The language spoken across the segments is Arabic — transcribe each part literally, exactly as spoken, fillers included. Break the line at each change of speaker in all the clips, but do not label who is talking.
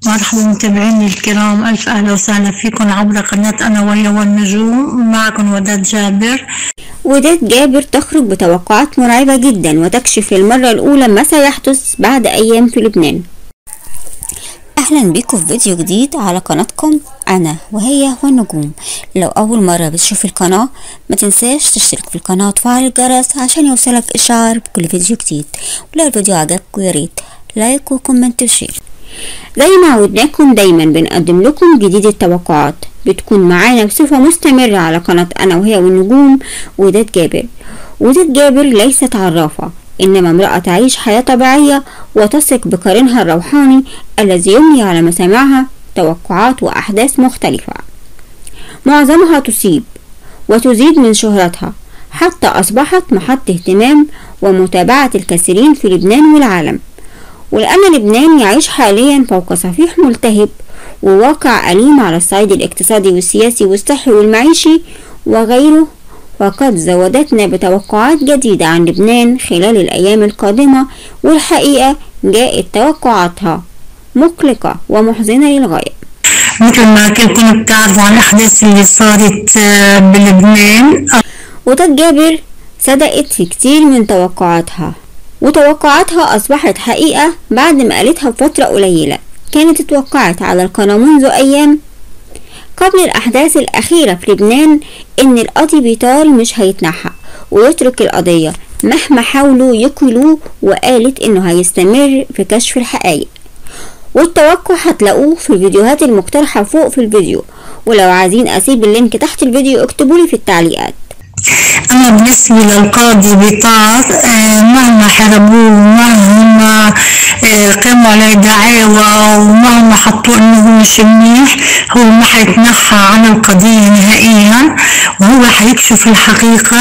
مرحبا متابعيني الكرام، ألف أهلا وسهلا فيكم عبر قناة أنا وهي والنجوم. معكم وداد جابر.
وداد جابر تخرج بتوقعات مرعبة جدا وتكشف للمرة الأولى ما سيحدث بعد أيام في لبنان. أهلا بكم في فيديو جديد على قناتكم أنا وهي والنجوم. لو أول مرة بتشوف القناة ما تنساش تشترك في القناة وتفعل الجرس عشان يوصلك إشعار بكل فيديو جديد. ولو الفيديو عجبكم ياريت لايك وكومنت وشير. زي ما عودناكم دايما بنقدم لكم جديد التوقعات، بتكون معانا بصفة مستمرة على قناة أنا وهي والنجوم وداد جابر. وداد جابر ليست عرافة، إنما امرأة تعيش حياة طبيعية وتثق بقرينها الروحاني الذي يملي على مسامعها توقعات وأحداث مختلفة، معظمها تصيب وتزيد من شهرتها حتى أصبحت محط اهتمام ومتابعة الكثيرين في لبنان والعالم. ولأن لبنان يعيش حاليا فوق صفيح ملتهب وواقع أليم على الصعيد الاقتصادي والسياسي والصحي والمعيشي وغيره، وقد زودتنا بتوقعات جديدة عن لبنان خلال الأيام القادمة، والحقيقة جاءت توقعاتها مقلقة ومحزنة للغاية.
مثل ما كلكم بتعرفوا عن الأحداث اللي صارت بلبنان،
وداد جابر صدقت في كتير من توقعاتها، وتوقعاتها أصبحت حقيقة بعد ما قالتها بفترة قليلة. كانت اتوقعت على القناة منذ أيام قبل الأحداث الأخيرة في لبنان إن القاضي بيطار مش هيتنحى ويترك القضية مهما حاولوا يقولوه، وقالت إنه هيستمر في كشف الحقائق. والتوقع هتلاقوه في الفيديوهات المقترحة فوق في الفيديو، ولو عايزين أسيب اللينك تحت الفيديو اكتبولي في التعليقات.
أنا بالنسبة للقاضي بيطار مهما حربوه ومهما قاموا عليه دعاوى ومهما حطوا إنه هو مش منيح، هو ما حيتنحى عن القضية نهائيا، وهو حيكشف الحقيقة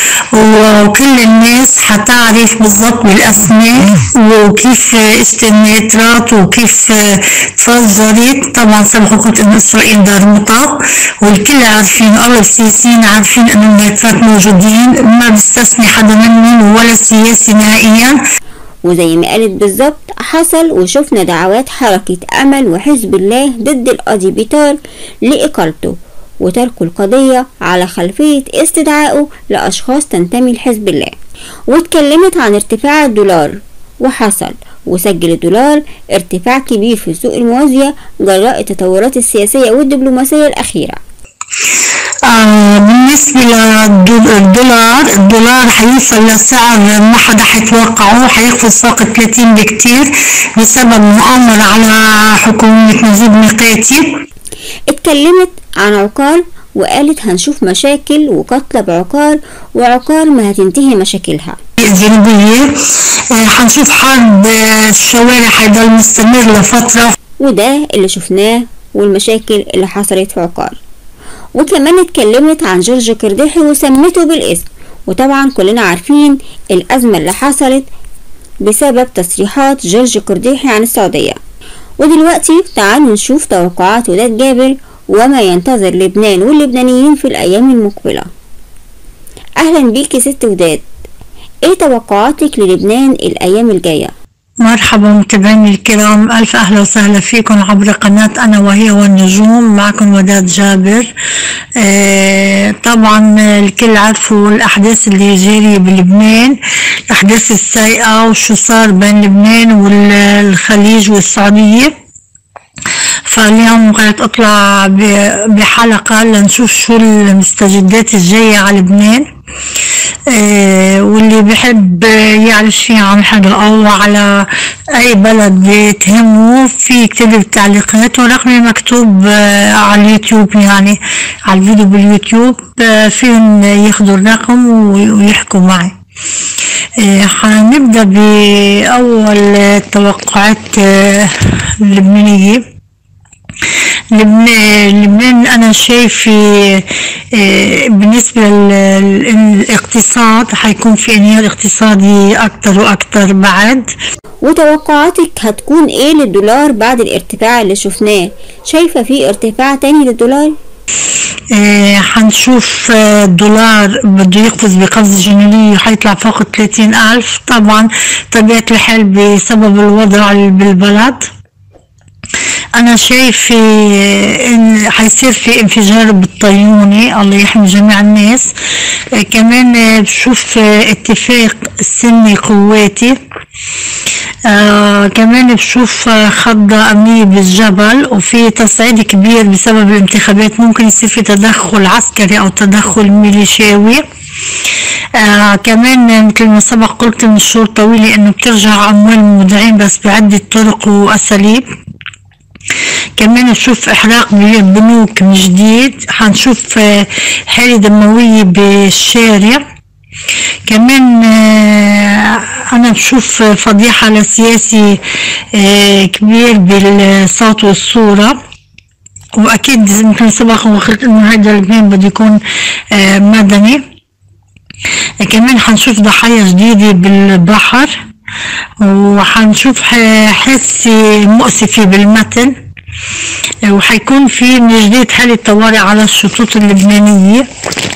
وكل الناس حتعرف بالضبط بالأسماء وكيف استنيترات وكيف تفجرت. طبعا سبق قلت إن إسرائيل دار مطاق، والكل عارفين، الله السياسيين عارفين إنه النيترات موجودين، ما بيستثني حدا منهم ولا سياسي نهائيا.
وزي ما قالت بالظبط حصل، وشفنا دعوات حركة أمل وحزب الله ضد القاضي بيطار لإقالته وتركوا القضية على خلفية استدعائه لأشخاص تنتمي لحزب الله. واتكلمت عن ارتفاع الدولار، وحصل وسجل الدولار ارتفاع كبير في السوق الموازية جراء التطورات السياسية والدبلوماسية الأخيرة.
آه بالنسبة للدولار، الدولار حيوصل لسعر ما حدا حيتوقعه، حيقفز فوق ثلاثين بكتير بسبب مؤامرة على حكومة نجيب ميقاتي.
اتكلمت عن عقار وقالت هنشوف مشاكل وقتلة بعقار، وعقار ما هتنتهي مشاكلها
الجنوبية. آه حنشوف حرب الشوارع حيضل مستمر لفترة،
وده اللي شفناه والمشاكل اللي حصلت في عقار. وكمان اتكلمت عن جورج قرداحي وسمته بالاسم، وطبعا كلنا عارفين الأزمة اللي حصلت بسبب تصريحات جورج قرداحي عن السعودية. ودلوقتي تعالوا نشوف توقعات وداد جابر وما ينتظر لبنان واللبنانيين في الأيام المقبلة. أهلا بيكي ست وداد، ايه توقعاتك للبنان الأيام الجاية؟
مرحبا متابعيني الكرام، ألف أهلا وسهلا فيكم عبر قناة أنا وهي والنجوم. معكم وداد جابر. آه طبعا الكل عارفوا الأحداث اللي جارية بلبنان، الأحداث السيئة وشو صار بين لبنان والخليج والسعودية. فاليوم قررت أطلع بحلقة لنشوف شو المستجدات الجاية على لبنان. آه واللي بحب يعرف شيء عن حدا أو على أي بلد بتهمه في يكتب التعليقات، ورقمي مكتوب آه على اليوتيوب، يعني على الفيديو باليوتيوب. آه فيهم ياخدوا الرقم ويحكوا معي. آه حنبدأ بأول توقعات آه اللبنانية. لبنان لبنان أنا شايفة بالنسبة للاقتصاد حيكون في انهيار اقتصادي أكتر وأكتر بعد.
وتوقعاتك هتكون ايه للدولار بعد الارتفاع اللي شفناه؟ شايفة في ارتفاع تاني للدولار؟
حنشوف الدولار بده يقفز بقفزة جنونية، حيطلع فوق ثلاثين ألف. طبعا طبيعة الحال بسبب الوضع بالبلد. انا شايفه ان حيصير في انفجار بالطيوني، الله يحمي جميع الناس. آه، كمان آه، بشوف آه، اتفاق سني قواتي. آه كمان بشوف آه، خضة أمنية بالجبل، وفي تصعيد كبير بسبب الانتخابات، ممكن يصير في تدخل عسكري أو تدخل ميليشياوي. آه كمان مثل ما سبق قلت من شهور طويلة إنه بترجع أموال المودعين بس بعدة طرق وأساليب. كمان نشوف إحراق بنوك من جديد، حنشوف آه، حالة دموية بالشارع. كمان آه، أنا بشوف فضيحة لسياسي آه، كبير بالصوت والصورة، وأكيد مثل سبق وقلت إنه هذا لبنان بده يكون آه، مدني. كمان حنشوف ضحايا جديدة بالبحر، وحنشوف حادثة مؤسفة بالمتن، وحيكون في من جديد حالة طوارئ على الشطوط اللبنانية،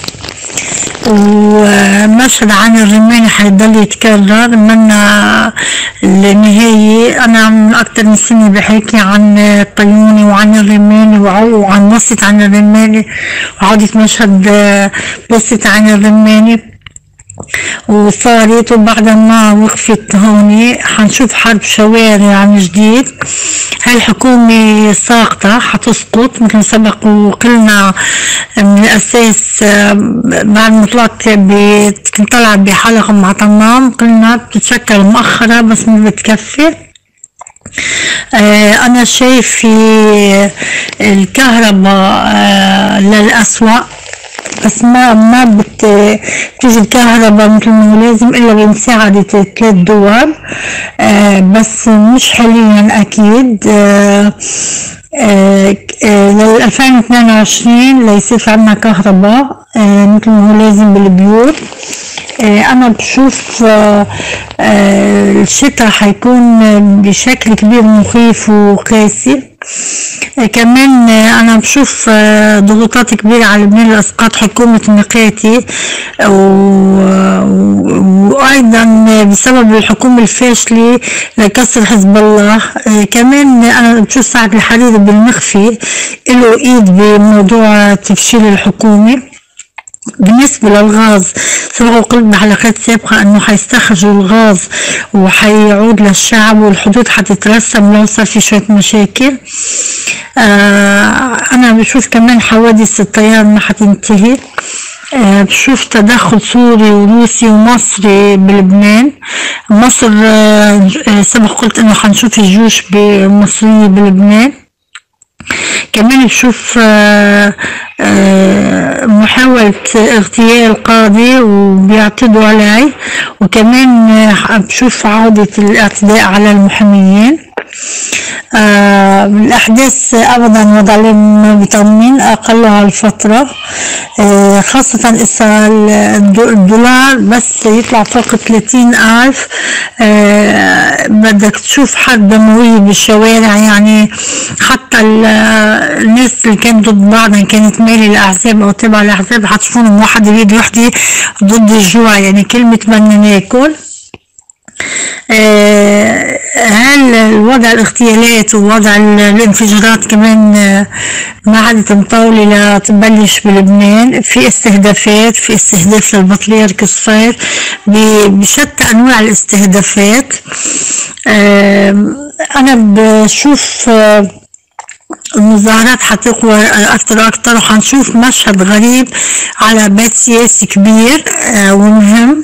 ومشهد عن الرماني حيضل يتكرر منا النهاية. أنا من أكتر من سنة بحكي عن الطيوني وعن الرماني وعن بسط عن الرماني، وعودة مشهد بسط عن الرماني وصارت، وبعد ما وقفت هوني حنشوف حرب شوارع عن جديد. هالحكومة ساقطة حتسقط مثل سبق وقلنا من الأساس. بعد ما طلعت كنت طلع بحلقة مع تمام قلنا بتتشكل مؤخرة بس ما بتكفي. أنا شايف في الكهرباء للأسوأ، بس ما ما بتيجي الكهرباء مثل ما هو لازم الا بمساعدة ثلاث دول، آه بس مش حاليا اكيد. آه آه آه لل ألفين واثنين وعشرين ليصير في عنا كهرباء آه مثل ما هو لازم بالبيوت. آه انا بشوف آه آه الشتاء حيكون بشكل كبير مخيف وقاسي. آه كمان آه انا بشوف آه ضغوطات كبيرة على لبنان لاسقاط حكومة ميقاتي، وايضا بسبب الحكومة الفاشلة لكسر حزب الله. آه كمان انا بشوف سعد الحريري بالمخفي له ايد بموضوع تفشيل الحكومة. بالنسبة للغاز سبق وقلت بحلقات سابقة انه حيستخرجوا الغاز وحيعود للشعب، والحدود حتترسم لو صار في شوية مشاكل. آه انا بشوف كمان حوادث الطيران ما حتنتهي. آه بشوف تدخل سوري وروسي ومصري بلبنان. مصر آه سبق قلت انه حنشوف الجيوش مصرية بلبنان. كمان بشوف آه آه محاولة اغتيال قاضي وبيعتدوا عليه، وكمان آه بشوف عودة الاعتداء على المحاميين. آه الأحداث أبدا وضع ما بيطمن أقلها الفترة، آه خاصة إذا الدولار بس يطلع فوق ثلاثين ألف. آه بدك تشوف حرب دموية بالشوارع، يعني حتى الناس اللي كانت ضد بعضها كانت مالي الأحزاب أو تبع الأحزاب حتشوفونهم واحد بيد وحدة ضد الجوع، يعني كلمة بدنا ناكل. آه هل الوضع الاغتيالات ووضع الانفجارات كمان آه ما عادت مطولة لتبلش بلبنان؟ في استهدافات، في استهداف للبطليرك الصغير بشتى انواع الاستهدافات. آه انا بشوف آه المظاهرات حتقوى اكتر واكتر، وحنشوف مشهد غريب على بيت سياسي كبير آه ومهم.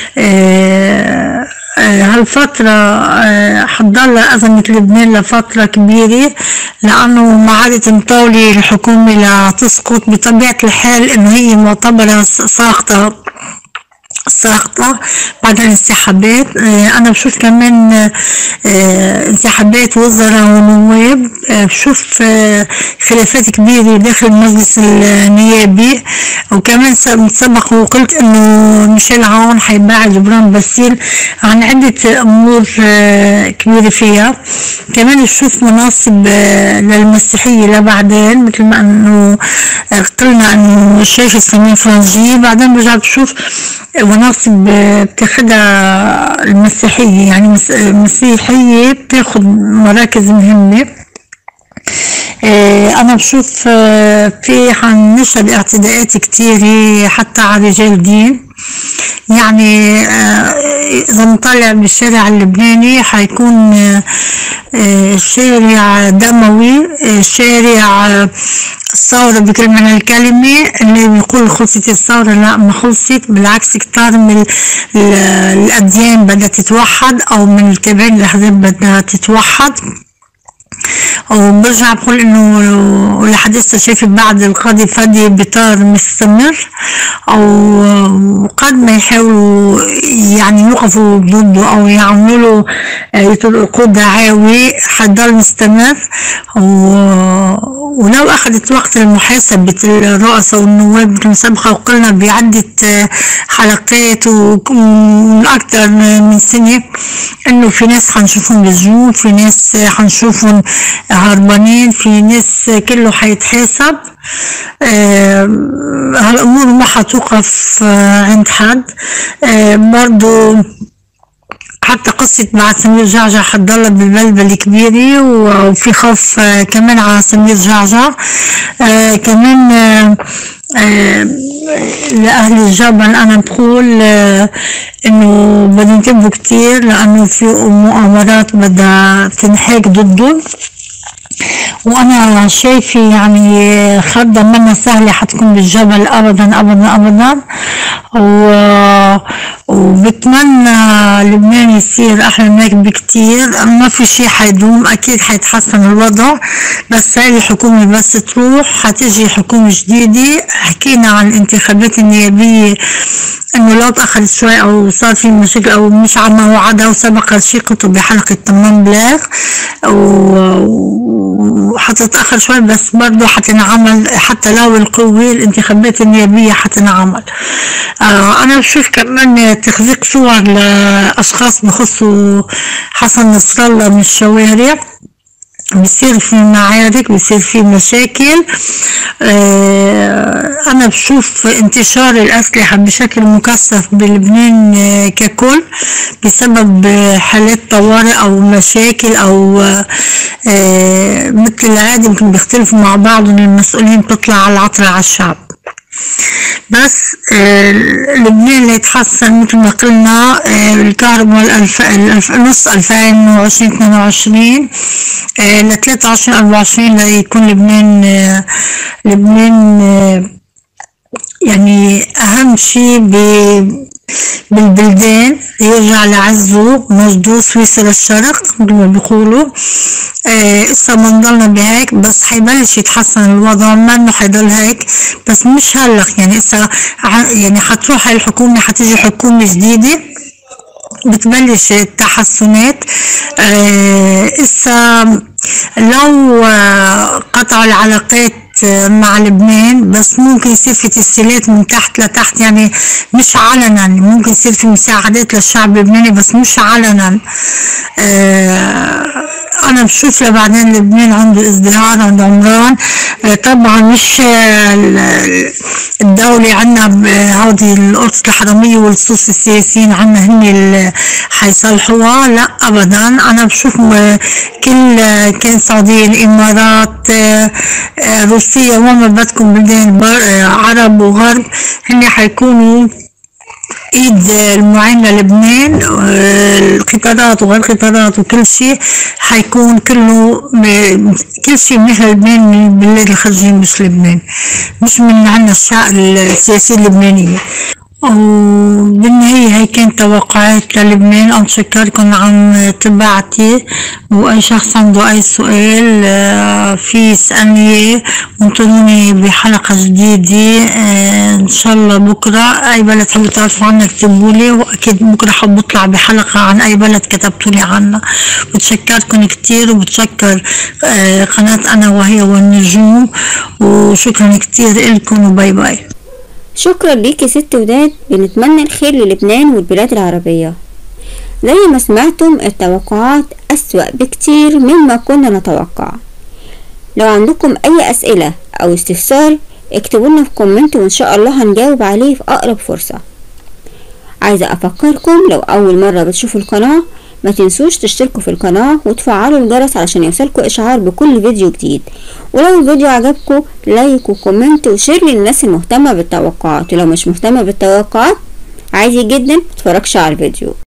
آه هالفترة حتضل أزمة لبنان لفترة كبيرة، لأنه ما عادت مطولة الحكومة لتسقط. بطبيعة الحال إنه هي معتبرة ساقطة ساقطة بعد الانسحابات. أنا بشوف كمان انسحابات وزراء ونواب، بشوف خلافات كبيرة داخل المجلس النيابي، وكمان سبق وقلت إنه ميشيل عون حيباعد جبران باسيل عن عدة أمور كبيرة فيها. كمان بشوف مناصب للمسيحية لبعدين، مثل ما إنه قلنا إنه الشيخ السمين فرنجي، بعدين برجع بشوف مناصب بتاخدها المسيحية، يعني مسيحية بتاخد مراكز مهمة. أنا بشوف في حنشهد اعتداءات كتيرة حتى على رجال دين. يعني إذا نطلع بالشارع اللبناني حيكون شارع دموي، شارع الثورة بكل معنى الكلمة. اللي بيقول خلصت الثورة، لا ما خلصت، بالعكس كتار من الأديان بدها تتوحد أو من التابعين الأحزاب بدها تتوحد. وبرجع بقول انه لحديث شايف بعد القاضي فادي بطار مستمر، او قد ما يحاولوا يعني يوقفوا ضده او يعملوا له يطلقوا دعاوي حيضل مستمر. ولو اخذت وقت المحاسبة الرؤساء والنواب مثل ما سبق وقلنا بعدة حلقات ومن اكثر من سنة، انه في ناس حنشوفهم بالسجون، في ناس حنشوفهم هربانين، في ناس كله حيتحاسب. آه هالامور ما حتوقف آه عند حد. آه برضو حتى قصة مع سمير جعجع حتضل بالبلبل كبيرة، وفي خوف آه كمان على سمير جعجع. آه كمان آه آه لأهل الجبل أنا بقول آه إنه بدهم ينتبهوا كتير، لأنه في مؤامرات بدها تنحاك ضدهم. وانا شايفه يعني خطة منا سهلة حتكون بالجبل ابدا ابدا ابدا. وبتمنى لبنان يصير احلى من هيك بكتير. ما في شي حيدوم، اكيد حيتحسن الوضع، بس هاي الحكومة بس تروح حتيجي حكومة جديدة. حكينا عن الانتخابات النيابية انه لو تأخرت شوي او صار في مشاكل او مش على ما وعدها وسبق الشيء كتب بحلقة تمام بلاغ، وحتتأخر شوي بس برضو حتنعمل حتى لو القوة الانتخابات النيابية حتنعمل. آه انا بشوف كمان تخزيق صور لاشخاص بخصوا حسن نصر الله من الشوارع، بيصير في معارك، بيصير في مشاكل. آه انا بشوف انتشار الاسلحة بشكل مكثف بلبنان آه ككل بسبب حالات طوارئ او مشاكل او آه مثل العادي يمكن بيختلفوا مع بعض المسؤولين بتطلع على العطرة على الشعب. بس آه لبنان اللي يتحسن مثل ما قلنا آه الكهرباء الألف الألف نص ألفين وعشرين اثنين وعشرين آه ل ثلاثة وعشرين أربعة وعشرين ليكون لبنان آه لبنان آه يعني أهم شيء بالبلدان يرجع لعزه مجدو سويسرا الشرق مثل ما بيقولوا. إسا ما نضلنا بهيك بس حيبلش يتحسن الوضع، ما انه حيضل هيك بس مش هلق. يعني إسا يعني حتروح هاي الحكومة حتيجي حكومة جديدة بتبلش التحسنات. إسا لو قطعوا العلاقات مع لبنان بس ممكن يصير في تسهيلات من تحت لتحت، يعني مش علنا، ممكن يصير في مساعدات للشعب اللبناني بس مش علنا. آه انا بشوف لبعدين لبنان عنده ازدهار، عنده عمران. آه طبعا مش الدولة عنا هذه القدس الحرامية واللصوص السياسيين عنا هن اللي حيصلحوها، لا ابدا. انا بشوف كل كان السعودية الامارات آه آه روسيا وما بدكم بلدان عرب وغرب هن حيكونوا ايد المعينة للبنان. القطارات وغير القطارات وكل شيء حيكون كله كل شيء من لبنان من البلاد الخارجية مش لبنان، مش من عنا السياسية اللبنانية. وبالنهاية هي كانت توقعات للبنان. أتشكركم عن تبعتي، وأي شخص عنده أي سؤال في يسألني وانتظروني بحلقة جديدة إن شاء الله بكرة. أي بلد تحبوا تعرفوا عنها اكتبولي، وأكيد بكرة حب أطلع بحلقة عن أي بلد كتبتولي عنها. بتشكركم كتير وبتشكر قناة أنا وهي والنجوم، وشكرا كتير إلكم وباي باي.
شكرا ليكي ست وداد. بنتمنى الخير للبنان والبلاد العربية. زي ما سمعتم التوقعات أسوأ بكتير مما كنا نتوقع. لو عندكم أي أسئلة أو استفسار اكتبوا لنا في كومنت وإن شاء الله هنجاوب عليه في أقرب فرصة. عايزة أفكركم لو أول مرة بتشوفوا القناة ما تنسوش تشتركوا في القناة وتفعلوا الجرس علشان يوصلكوا اشعار بكل فيديو جديد. ولو الفيديو عجبكم لايك وكومنت وشير للناس المهتمة بالتوقعات، ولو مش مهتمة بالتوقعات عادي جدا متفرجش على الفيديو.